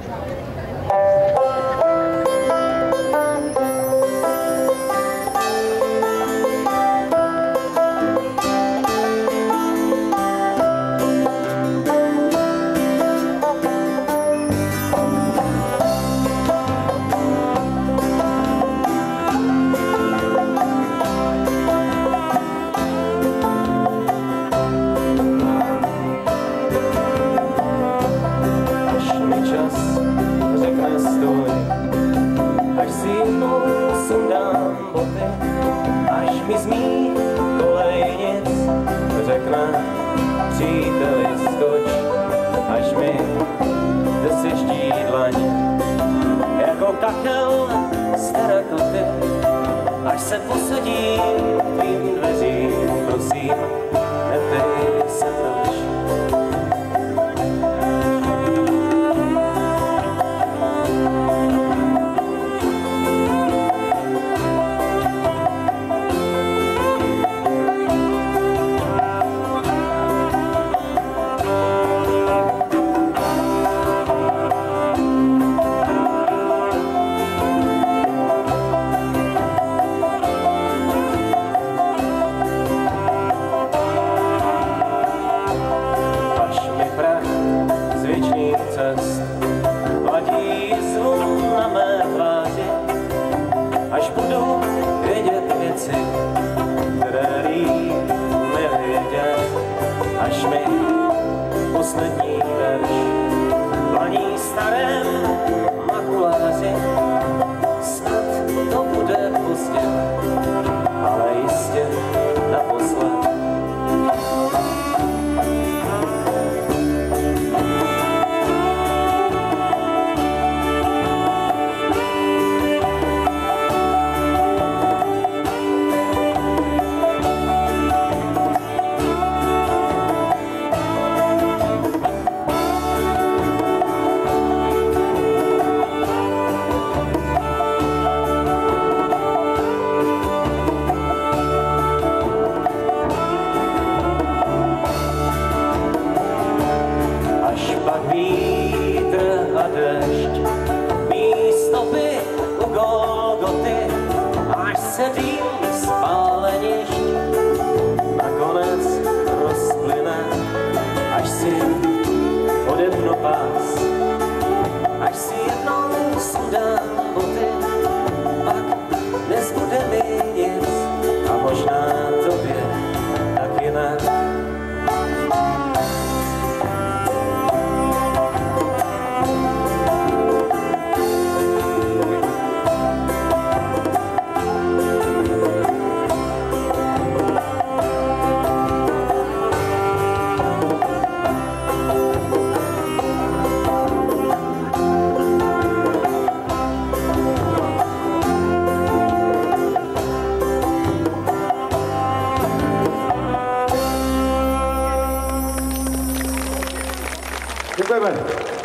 Až mi z mých kolejnic řekne příteli skoč, až mi vysyští dlaň jako kakel z terakoty, až se posadí k tvým dveřím, prosím, neptej se proč. Cest ladí zvon na mé tváři, až budu vědět věci, které líp nevědět, až mi poslední verš dlaní starém makuláři. Snad to bude pozdě, ale jistě naposled. Vítr a déšť, mý stopy u Golgoty, až se dým spálenišť nakonec rozplyne, až si odepnu pás, až si jednou sundám boty, pak nezbude mi nic a možná tobě taky ne. Děkujeme.